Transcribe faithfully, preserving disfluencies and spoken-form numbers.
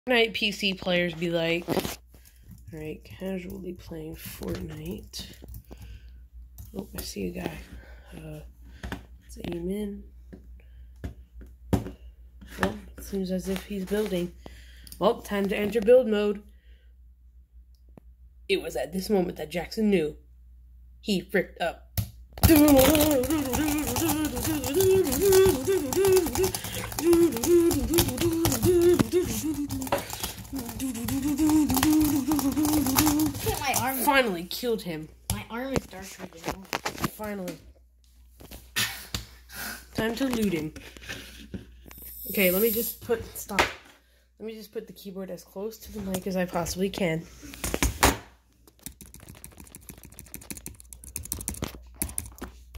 Fortnite P C players be like, alright, casually playing Fortnite. Oh, I see a guy. Uh, let's aim in. Well, it seems as if he's building. Well, time to enter build mode. It was at this moment that Jackson knew. He fricked up. My arm finally killed him. My arm is darker than yours. Finally. Time to loot him. Okay, let me just put stop. Let me just put the keyboard as close to the mic as I possibly can.